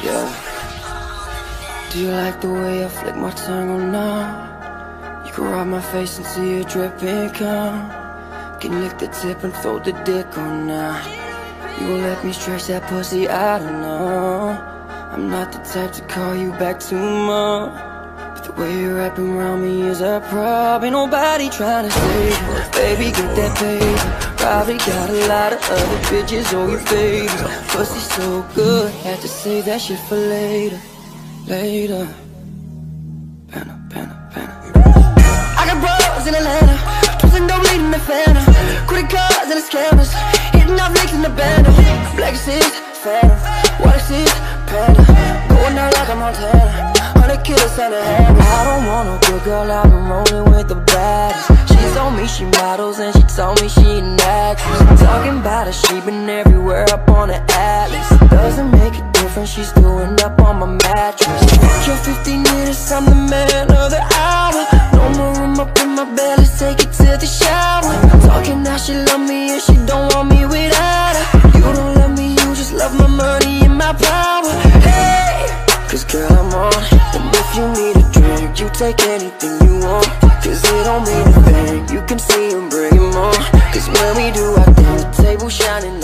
Yeah. Do you like the way I flick my tongue or not? You can rub my face and see it dripping cum. Can lick the tip and throw the dick or not. You gon' let me stretch that pussy, I don't know. I'm not the type to call you back too much, but the way you're wrapping around me is a problem. Ain't nobody trying to save you. Baby, get that paper. Probably got a lot of other bitches on your favor. Pussy so good, had to save that shit for later. Later. Banner, banner, banner. I got bros in Atlanta, twisting dope, leading the Phantom. Credit cards and the scammers, hitting off licks in the bando. Black is Phantom, white is Panda. Going out like a Montana, 100 killers on the hand. I don't want no good girl, I've been rolling with the baddest. She told me she models and she told me she an actress. Talking about her, she been everywhere up on the atlas. Doesn't make a difference, she's still end up on my mattress. Fuck your 15 minutes, I'm the man of the hour. No more room up in my bed, let's take it to the shower. Talking how she love me and she don't want me without her. You don't love me, you just love my money and my power. Hey, cause girl I'm on it. And if you need a drink, you take anything you want. Cause it don't mean a thing, you can see and bring 'em on. Cause when we do our thing, the table shining